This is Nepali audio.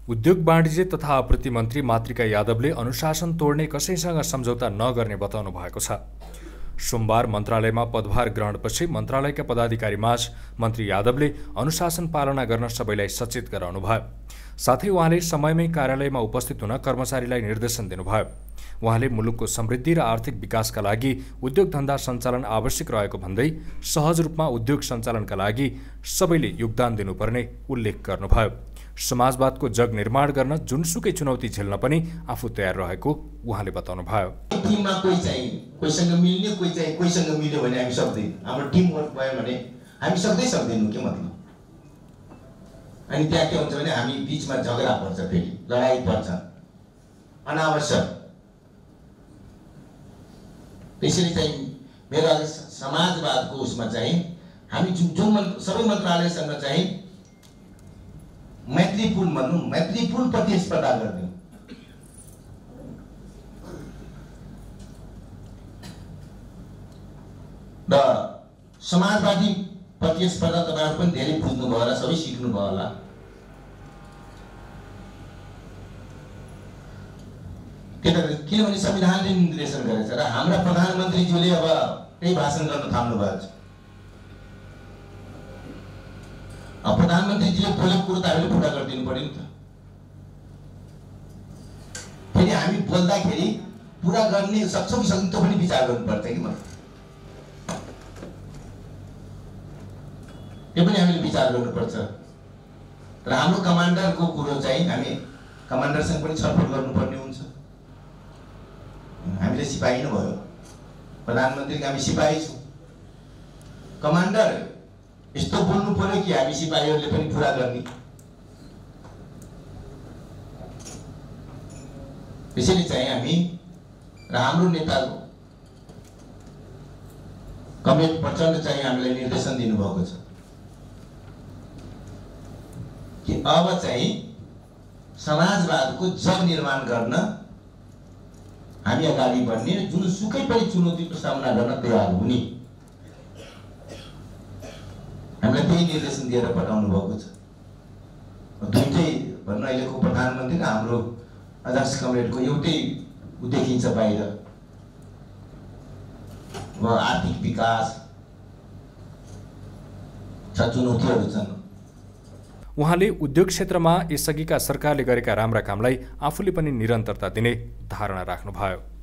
उद्योग वाणिज्य तथा आपूर्ति मन्त्री मातृका यादवले अनुशासन तोड्ने कसैसँग सम्झौता नगर्ने बताउनु भएको छ। सोमबार मन्त्रालयमा पदभार ग्रहणपछि मन्त्रालयका पदाधिकारीमाझ मन्त्री यादवले अनुशासन पालना गर्न सबैलाई सचेत गराउनुभयो। साथै उहाँले समयमै कार्यालयमा उपस्थित हुन कर्मचारीलाई निर्देशन दिनुभयो। उहाँले मुलुकको समृद्धि र आर्थिक विकासका लागि उद्योग धन्दा सञ्चालन आवश्यक रहेको भन्दै सहज रूपमा उद्योग सञ्चालनका लागि सबैले योगदान दिनुपर्ने उल्लेख गर्नुभयो। समाजवादको जग निर्माण गर्न जुनसुकै चुनौती झेल्न पनि आफू तयार रहेको उहाँले बताउनुभयो। टिममा कोही चाहिँ कोहीसँग मिल्ने कोही चाहिँ कोहीसँग मिल्यो भने हामी सक्दैन। हाम्रो टिम वर्क भयो भने हामी सक्दैनौँ के मतलब। अनि त्यहाँ के हुन्छ भने हामी बीचमा झगडा पर्छ, फेरि लडाई पर्छ अनावश्यक। त्यसैले चाहिँ मेरो समाजवादको उसमा चाहिँ हामी जुन सबै मन्त्रालयसँग चाहिँ मैत्रीपूर्ण प्रतिस्पर्धा गर्ने। र समाजवादी प्रतिस्पर्धा तपाईहरु पनि धेरै बुझ्नुभयो होला, सबै सिक्नुभयो होला। किनभने संविधानले निर्देशन गरेछ र हाम्रा प्रधानमन्त्रीज्यूले अब त्यही भाषण गर्न थाल्नु भएको छ। प्रधानमन्त्रीजीले बोलेको कुरो त हामीले पुरा गरिदिनु पर्यो नि त। फेरि हामी बोल्दाखेरि पुरा गर्ने सक्छौँ कि सक्दैनौँ पनि विचार गर्नुपर्छ कि म यो पनि हामीले विचार गर्नुपर्छ। र हाम्रो कमान्डरको कुरो चाहिँ हामी कमान्डरसँग पनि छलफल गर्नुपर्ने हुन्छ। हामीले सिपाही नै भयो, प्रधानमन्त्रीको हामी सिपाही छौँ। कमान्डर यस्तो बोल्नु पर्यो कि हामी सिपाहीहरूले पनि पुरा गर्ने। त्यसैले चाहिँ हामी र हाम्रो नेताको कमरेड प्रचण्ड चाहिँ हामीलाई निर्देशन दिनुभएको छ कि अब चाहिँ समाजवादको जग निर्माण गर्न हामी अगाडि बढ्ने, जुनसुकै पनि चुनौतीको सामना गर्न तयार हुने, हामीलाई त्यही निर्देशन दिएर पठाउनु भएको छ। दुईटै भन्नु अहिलेको प्रधानमन्त्री र हाम्रो अध्यक्ष कमरेडको एउटै देखिन्छ बाहिर, आर्थिक विकास छ, चुनौतीहरू छन्। उहाँले उद्योग क्षेत्रमा यसअघिका सरकारले गरेका राम्रा कामलाई आफूले पनि निरन्तरता दिने धारणा राख्नुभयो।